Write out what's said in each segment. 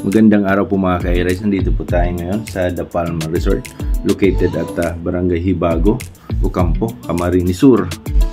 Magandang araw po mga ka-Rice. Nandito po tayo ngayon sa The Palma Resort located at Barangay Hibago, Ocampo, Camarines Sur.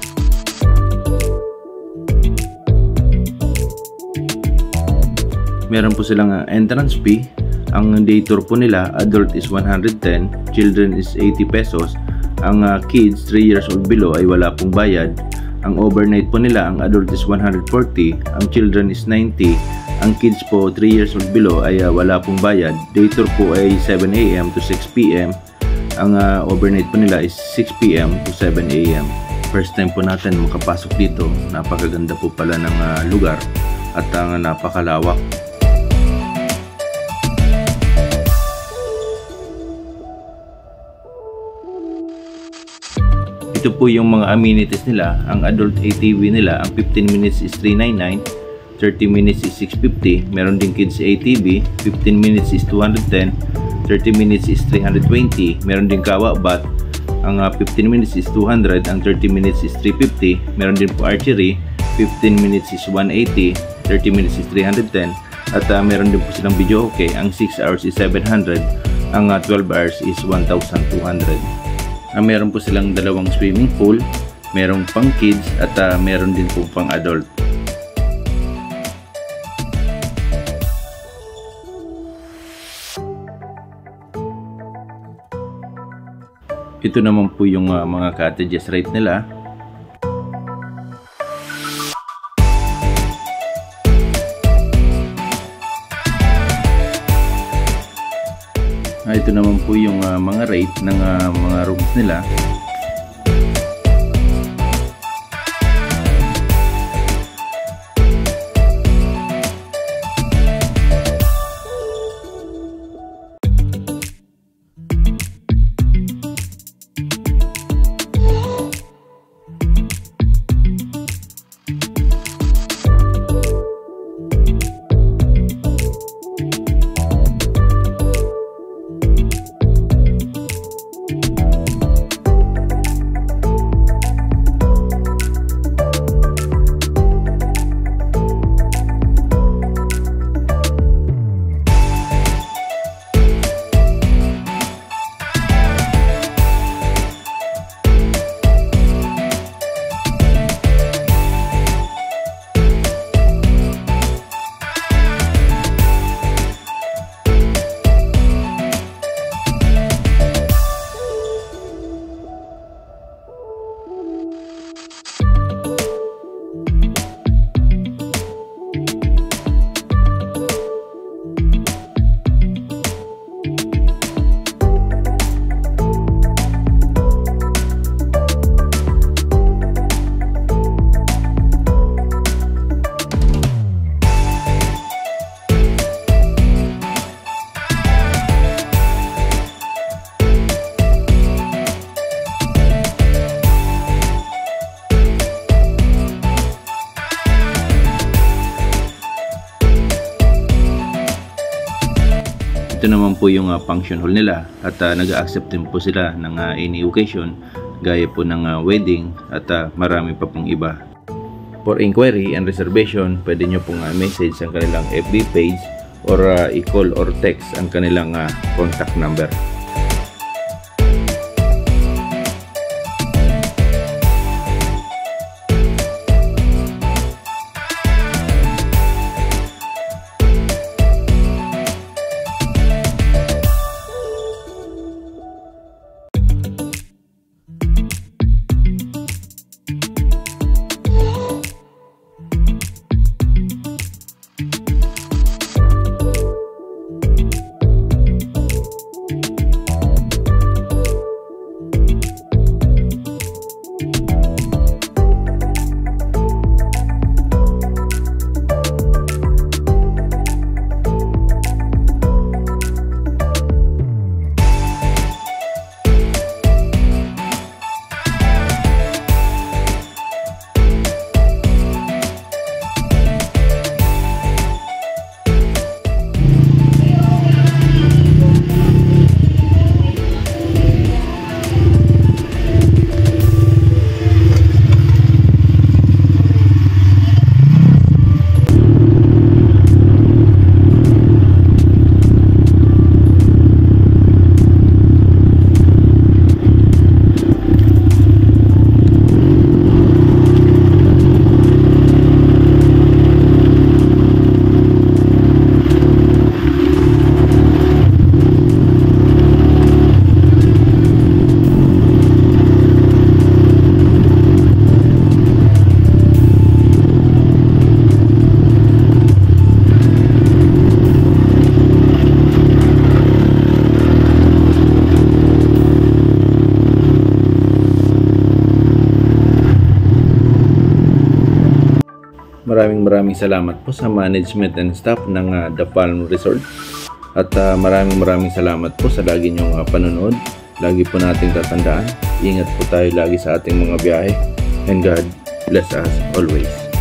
Meron po silang entrance fee. Ang day tour po nila, adult is 110, children is 80 pesos. Ang kids 3 years old below ay wala pong bayad. Ang overnight po nila, ang adult is 140, ang children is 90. Ang kids po 3 years old below ay wala pong bayad. Day tour po ay 7 AM to 6 PM. Ang overnight po nila is 6 PM to 7 AM. First time po natin makapasok dito. Napakaganda po pala ng lugar at ang napakalawak. Ito po yung mga amenities nila. Ang adult ATV nila, ang 15 minutes is 399, 30 minutes is 650. Meron din kids ATV, 15 minutes is 210, 30 minutes is 320. Meron din kawa bat, ang 15 minutes is 200, ang 30 minutes is 350. Meron din po archery, 15 minutes is 180, 30 minutes is 310. At meron din po silang video okay, ang 6 hours is 700, ang 12 hours is 1,200. Meron po silang dalawang swimming pool, merong pang kids at meron din po pang adult. Ito naman po yung mga cottages rate nila. Ito naman po yung mga rate ng mga rooms nila. Ito naman po yung function hall nila at nag-accept din po sila ng any occasion gaya po ng wedding at marami pa pong iba. For inquiry and reservation, pwede nyo pong message ang kanilang FB page or i-call or text ang kanilang contact number. maraming salamat po sa management and staff ng The Palm Resort. At maraming salamat po sa lagi niyong panonood. Lagi po nating tatandaan, ingat po tayo lagi sa ating mga biyahe. And God bless us always.